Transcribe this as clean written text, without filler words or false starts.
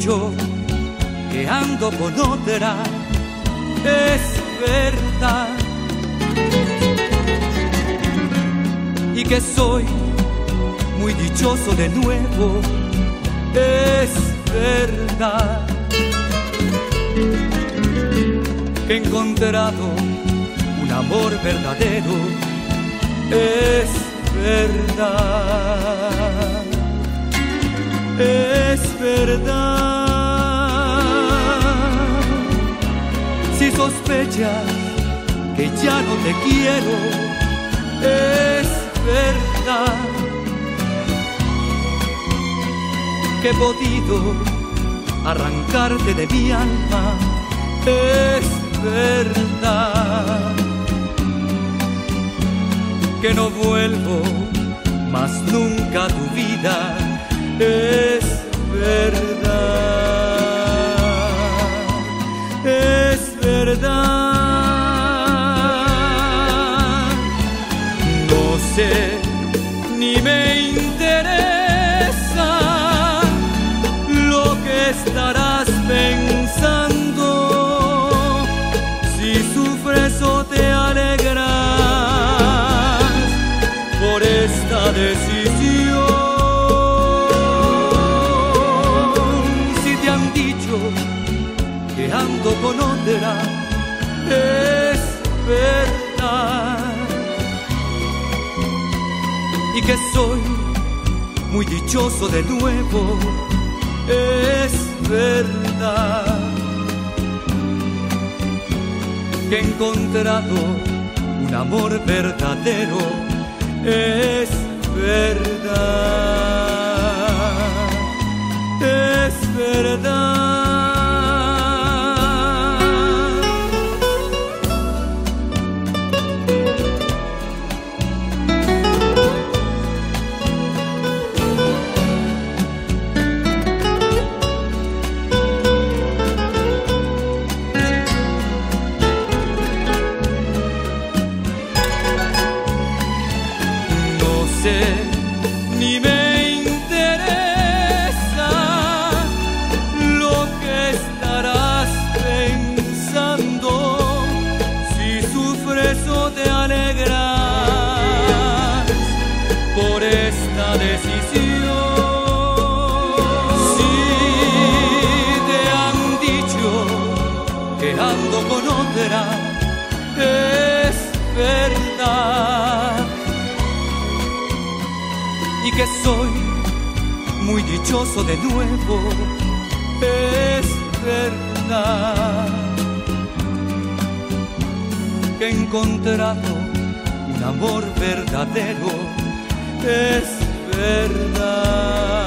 dicho que ando con otra, es verdad. Y que soy muy dichoso de nuevo, es verdad. Que he encontrado un amor verdadero, es verdad. Es verdad. Si sospechas que ya no te quiero, es verdad. Que he podido arrancarte de mi alma, es verdad. Que no vuelvo más nunca a tu vida, es verdad. Es verdad. No sé ni me interesa lo que estarás pensando, si sufres o te alegras por esta decisión. Si te han dicho que ando con otra, es verdad. Y que soy muy dichoso de nuevo, es verdad. Que he encontrado un amor verdadero, es verdad. Es verdad. Ni me interesa lo que estarás pensando, si sufres o te alegras por esta decisión. Si te han dicho que ando con otra, es verdad. Y que soy muy dichoso de nuevo, es verdad. Que he encontrado un amor verdadero, es verdad.